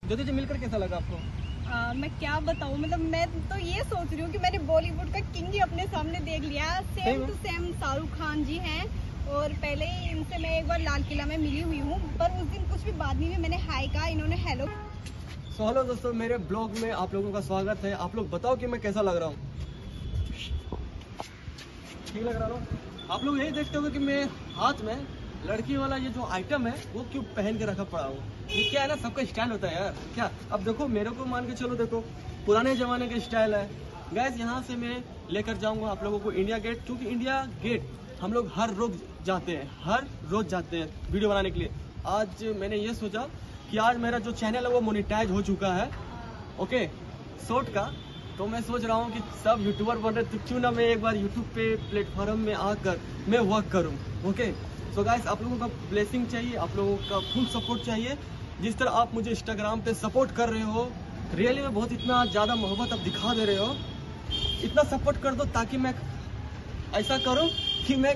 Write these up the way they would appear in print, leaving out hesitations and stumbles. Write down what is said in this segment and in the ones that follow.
ज्योति जी मिलकर कैसा लगा आपको? मैं क्या बताऊँ, मतलब मैं तो ये सोच रही हूँ कि मैंने बॉलीवुड का किंग ही अपने सामने देख लिया। Same to same Shahrukh Khan ji हैं और पहले ही इनसे मैं एक बार लाल किला में मिली हुई हूँ, पर उस दिन कुछ भी बात नहीं हुई, मैंने हाय कहा, इन्होंने हेलो। सो हेलो दोस्तों, मेरे ब्लॉग में आप लोगों का स्वागत है। आप लोग बताओ कि मैं कैसा लग रहा हूँ? ठीक लग रहा हूँ? आप लोग यही देखते होंगे कि मैं हाथ में लड़की वाला ये जो आइटम है वो क्यों पहन के रखा पड़ा हूँ। ये क्या है ना, सबका स्टाइल होता है यार। क्या अब देखो, मेरे को मान के चलो, देखो पुराने जमाने का स्टाइल है गैस। यहाँ से मैं लेकर जाऊँगा आप लोगों को इंडिया गेट, क्योंकि इंडिया गेट हम लोग हर रोज जाते हैं वीडियो बनाने के लिए। आज मैंने ये सोचा कि आज मेरा जो चैनल है वो मोनेटाइज हो चुका है, ओके, शॉर्ट का। तो मैं सोच रहा हूँ कि सब यूट्यूबर बन रहे, तो क्यों ना मैं एक बार यूट्यूब पे प्लेटफॉर्म में आकर मैं वर्क करूँ, ओके। सो गाइस, आप लोगों का ब्लेसिंग चाहिए, आप लोगों का फुल सपोर्ट चाहिए। जिस तरह आप मुझे इंस्टाग्राम पे सपोर्ट कर रहे हो, रियली में बहुत इतना ज़्यादा मोहब्बत आप दिखा दे रहे हो, इतना सपोर्ट कर दो ताकि मैं ऐसा करूँ कि मैं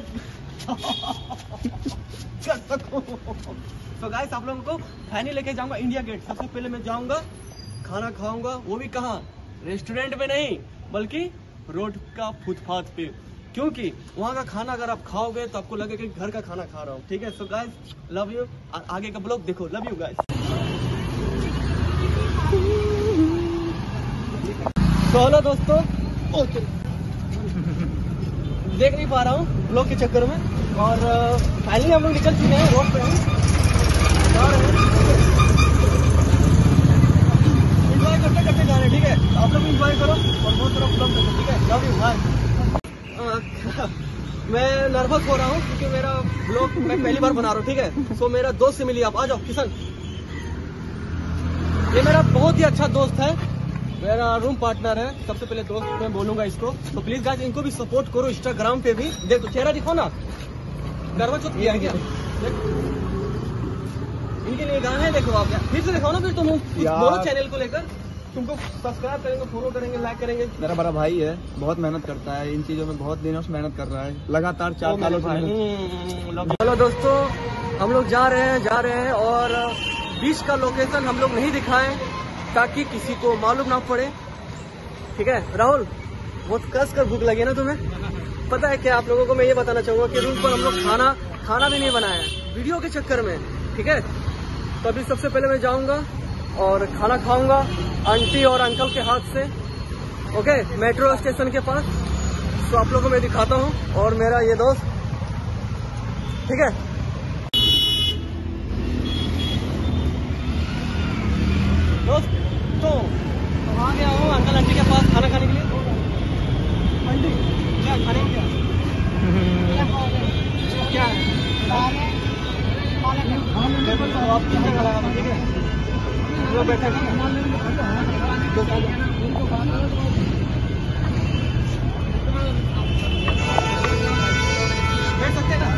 कर सकूँ। सो गाइस, आप लोगों को फाइनली लेके जाऊँगा इंडिया गेट। सबसे पहले मैं जाऊँगा, खाना खाऊँगा, वो भी कहाँ, रेस्टोरेंट में नहीं बल्कि रोड का फुटपाथ पे, क्योंकि वहाँ का खाना अगर आप खाओगे तो आपको लगेगा कि घर का खाना खा रहा हूँ, ठीक है। So guys, love you. आगे का ब्लॉग देखो, लव यू गाइस। तो हेलो दोस्तों, देख नहीं पा रहा हूँ ब्लॉग के चक्कर में, और फाइनली हम लोग निकल चुके हैं रोड पे। इंजॉय करते करते जा रहे हैं, ठीक है। आप लोग इंजॉय करो और बहुत सारा ब्लॉग देखो, ठीक है। Love you bye. मैं नर्वस हो रहा हूँ क्योंकि मेरा ब्लॉग मैं पहली बार बना रहा हूँ, ठीक है। सो मेरा दोस्त से मिली, आप आ जाओ। किशन, ये मेरा बहुत ही अच्छा दोस्त है, मेरा रूम पार्टनर है। सबसे पहले दोस्त मैं बोलूंगा इसको, तो प्लीज गाइस इनको भी सपोर्ट करो इंस्टाग्राम पे भी। देखो चेहरा दिखाओ ना, गरबा चौथ किया गया। इनके लिए गाना है, देखो आप फिर से दिखाओ ना, फिर तुम बोलो चैनल को लेकर। तुमको सब्सक्राइब करेंगे, फॉलो करेंगे, लाइक करेंगे। मेरा बड़ा भाई है, बहुत मेहनत करता है इन चीजों में, बहुत दिनों से मेहनत कर रहा है, लगातार 4 सालों से। हेलो दोस्तों, हम लोग जा रहे हैं और बीच का लोकेशन हम लोग नहीं दिखाएं ताकि किसी को मालूम ना पड़े, ठीक है। राहुल, बहुत कस कर भूख लगी ना तुम्हें? पता है क्या, आप लोगों को मैं ये बताना चाहूंगा कि रूम पर हम लोग खाना भी नहीं बनाया वीडियो के चक्कर में, ठीक है। तो अभी सबसे पहले मैं जाऊंगा और खाना खाऊंगा आंटी और अंकल के हाथ से, ओके, मेट्रो स्टेशन के पास। तो आप लोगों को मैं दिखाता हूँ, और मेरा ये दोस्त, ठीक है। दोस्तों, तो आ गया हूँ अंकल आंटी के पास खाना खाने के लिए। आंटी क्या खाने क्या क्या है? तो आप कितना खा लगा, ठीक है, वो बैठा बैठ सकते ना।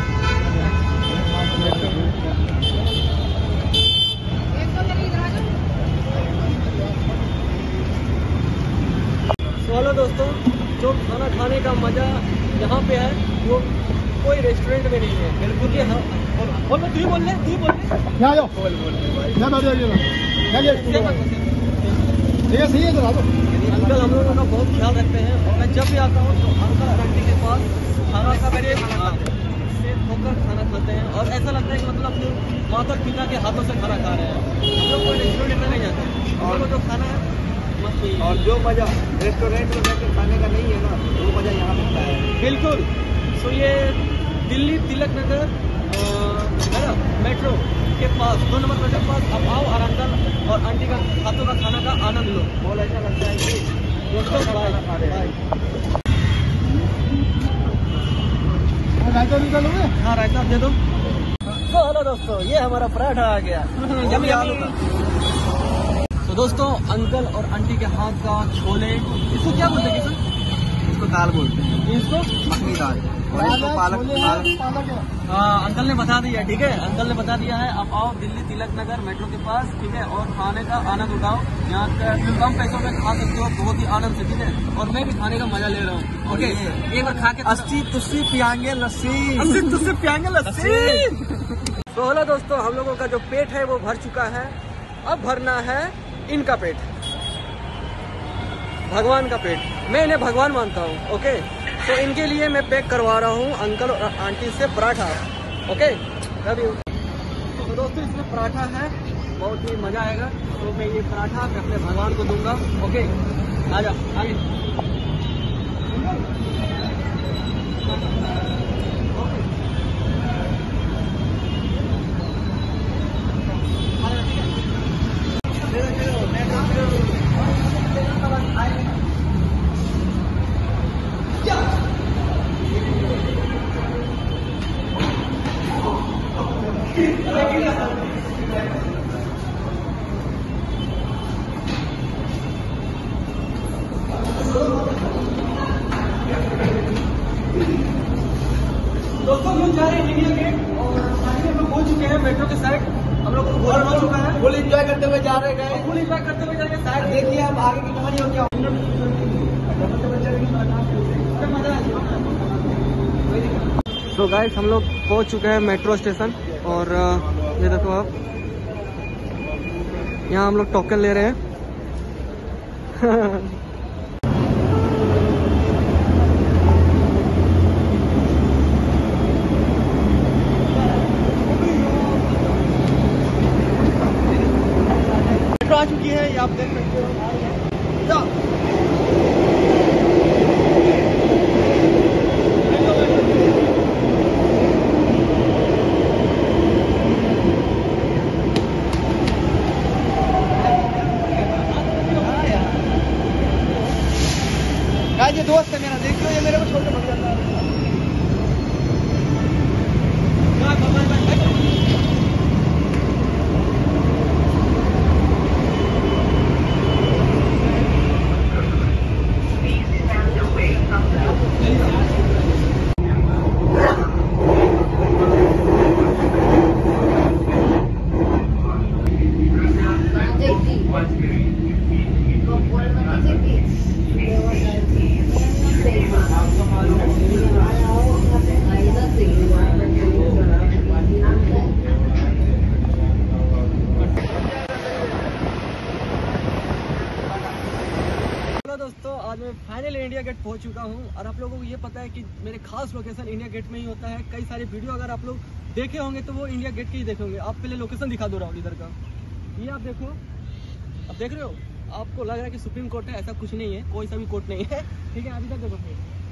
हेलो दोस्तों, जो खाना खाने का मजा यहाँ पे है वो कोई रेस्टोरेंट में नहीं है, बिल्कुल ही। हाँ, बोलो, तू ही बोल ले। अंकल हम लोगों का बहुत ख्याल रखते हैं, और मैं जब भी आता हूँ तो अंकल आंटी के पास खाना का मेरे होकर खाना खाते हैं, और ऐसा लगता है कि मतलब अपने माता पिता के हाथों से खाना खा रहे हैं। हम लोग कोई रेस्टोरेंट में नहीं जाते, और जो खाना है और जो मजा रेस्टोरेंट में जाकर खाने का नहीं है ना, वो मजा यहाँ मिलता है, बिल्कुल। सो ये दिल्ली तिलक नगर है ना, मेट्रो के पास 2 नंबर मेट्रो के पास आप आओ और अंकल और आंटी का हाथों का खाना का आनंद लो। बहुत ऐसा लगता है कि दोस्तों रायता निकालोगे? हाँ, रायता दे दो। तो हेलो दोस्तों, ये हमारा पराठा आ गया, यम्मी आलू का। तो दोस्तों, अंकल और आंटी के हाथ का छोले, इसको क्या बोलते हैं किशन? इसको दाल बोलते हैं, इसको मखनी दाल, और इसको पालक। हाँ, अंकल ने बता दिया, ठीक है, अंकल ने बता दिया है। आप आओ दिल्ली तिलक नगर मेट्रो के पास, ठीक है, और खाने का आनंद उठाओ। यहाँ कम पैसों में खा सकते हो, बहुत ही आनंद से, ठीक है। और मैं भी खाने का मजा ले रहा हूँ, ओके। एक बार खा के 80 तुस्सी पियांगे लस्सी। तो हेलो दोस्तों, हम लोगों का जो पेट है वो भर चुका है, अब भरना है इनका पेट, भगवान का पेट, मैं इन्हें भगवान मानता हूँ। ओके, तो इनके लिए मैं पैक करवा रहा हूँ अंकल और आंटी से पराठा। Okay, love you. तो दोस्तों इसमें पराठा है, बहुत ही मजा आएगा। तो मैं ये पराठा मैं अपने भगवान को दूंगा। ओके, आजा आगे। दोस्तों हम जा रहे हैं इंडिया गेट और फाइनली हम लोग पहुंच चुके हैं मेट्रो के साइड। हम लोग को घोर हो चुका है, फुल एंजॉय करते हुए जा रहे हैं, फुल एंजॉय करते हुए जाएंगे साइड। देखिए अब आगे की कहानी हो क्या। तो गाइस हम लोग पहुंच चुके हैं मेट्रो स्टेशन और ये देखो आप, यहाँ हम लोग टोकन ले रहे हैं। आ चुकी है, ये आप देख सकते हो। ये दोस्त है मेरा, देखियो ये मेरे को छोड़ के भाग जाता है। दोस्तों आज मैं फाइनली इंडिया गेट पहुंच चुका हूं और आप लोगों को ये पता है कि मेरे खास लोकेशन इंडिया गेट में ही होता है। कई सारी वीडियो अगर आप लोग देखे होंगे तो वो इंडिया गेट के ही देखे होंगे। आप पहले लोकेशन दिखा दो रहा हूँ इधर का, ये आप देखो, आप देख रहे हो, आपको लग रहा है कि सुप्रीम कोर्ट है, ऐसा कुछ नहीं है, कोई सा भी कोर्ट नहीं है। ठीक है, अभी तक देखो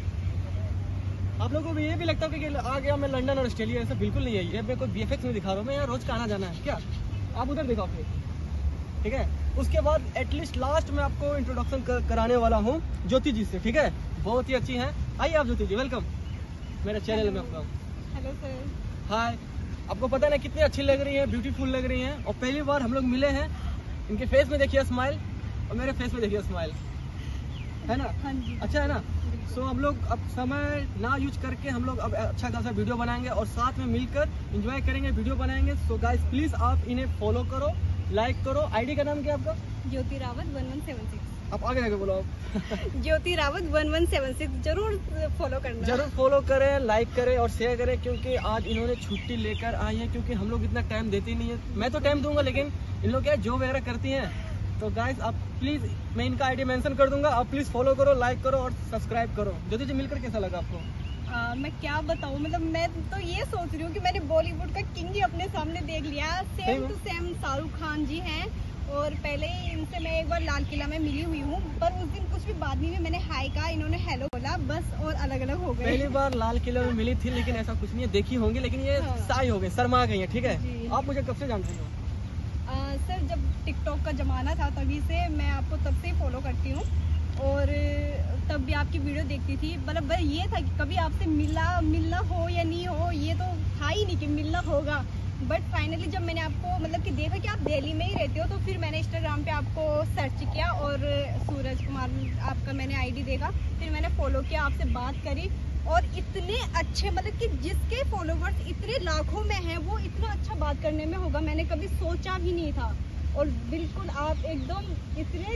फिर आप लोगों को ये भी लगता है कि आ गया मैं लंदन और ऑस्ट्रेलिया, ऐसा बिल्कुल नहीं है। ये मैं कोई VFX में दिखा रहा हूँ, मैं यहाँ रोज का आना जाना है क्या, आप उधर दिखाओ फिर। ठीक है, उसके बाद एटलीस्ट लास्ट में आपको इंट्रोडक्शन कराने वाला हूँ ज्योति जी से। ठीक है, बहुत ही अच्छी हैं। आइए आप ज्योति जी, वेलकम मेरे चैनल में आपका। Hello sir. हाय, आपको पता है कितनी अच्छी लग रही है, ब्यूटीफुल लग रही हैं और पहली बार हम लोग मिले हैं। इनके फेस में देखिए स्माइल और मेरे फेस में देखिए स्माइल, है ना? हाँ जी, अच्छा है ना? सो हम लोग अब समय ना यूज करके हम लोग अब अच्छा खासा वीडियो बनाएंगे और साथ में मिलकर एंजॉय करेंगे, वीडियो बनाएंगे। सो गाइस प्लीज आप इन्हें फॉलो करो, लाइक करो। आईडी का नाम क्या आपका? ज्योति रावत 1176। आप आगे जाके बोलो आप। ज्योति रावत 1176 जरूर फॉलो करना, जरूर फॉलो करें, लाइक करें और शेयर करें, क्योंकि आज इन्होंने छुट्टी लेकर आई है, क्योंकि हम लोग इतना टाइम देते नहीं है। मैं तो टाइम दूंगा लेकिन इन लोग क्या जॉब वगैरह करती हैं। तो गाइस आप प्लीज, मैं इनका आईडी मेंशन कर दूंगा, आप प्लीज फॉलो करो, लाइक करो और सब्सक्राइब करो। ज्योति जी मिलकर कैसा लगा आपको? मैं क्या बताऊं, मतलब मैं तो ये सोच रही हूँ कि मैंने बॉलीवुड का किंग ही अपने सामने देख लिया। Same to same Shahrukh Khan ji हैं और पहले ही इनसे मैं एक बार लाल किला में मिली हुई हूँ, पर उस दिन कुछ भी बात नहीं हुई। मैंने हाय कहा, इन्होंने हेलो बोला, बस, और अलग अलग हो गए। पहली बार लाल किला में मिली थी, लेकिन ऐसा कुछ नहीं है, देखी होंगी लेकिन ये शाय हो गई, शर्मा गई है। ठीक है, आप मुझे कब से जानते हो? सर जब टिकटॉक का जमाना था तभी से मैं आपको तब से फॉलो करती हूँ और तब भी आपकी वीडियो देखती थी। मतलब ये था कि कभी आपसे मिलना हो या नहीं हो, ये तो था ही नहीं कि मिलना होगा। बट फाइनली जब मैंने आपको मतलब कि देखा कि आप दिल्ली में ही रहते हो, तो फिर मैंने इंस्टाग्राम पे आपको सर्च किया और सूरज कुमार आपका मैंने आईडी देखा, फिर मैंने फॉलो किया, आपसे बात करी और इतने अच्छे, मतलब कि जिसके फॉलोवर्स इतने लाखों में हैं वो इतना अच्छा बात करने में होगा, मैंने कभी सोचा भी नहीं था। और बिल्कुल आप एकदम इतने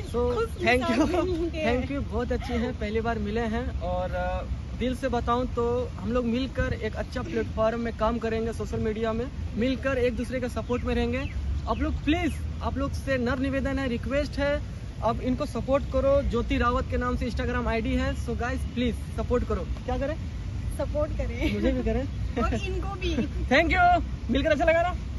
थैंक यू, बहुत अच्छे हैं, पहली बार मिले हैं और दिल से बताऊं तो हम लोग मिलकर एक अच्छा प्लेटफॉर्म में काम करेंगे, सोशल मीडिया में मिलकर एक दूसरे के सपोर्ट में रहेंगे। आप लोग प्लीज आप लोग से नर निवेदन है, रिक्वेस्ट है, अब इनको सपोर्ट करो। ज्योति रावत के नाम से इंस्टाग्राम आईडी है। सो गाइस प्लीज सपोर्ट करो। क्या करें? सपोर्ट करें, मुझे भी करें और इनको भी। थैंक यू, मिलकर अच्छा लगा ना।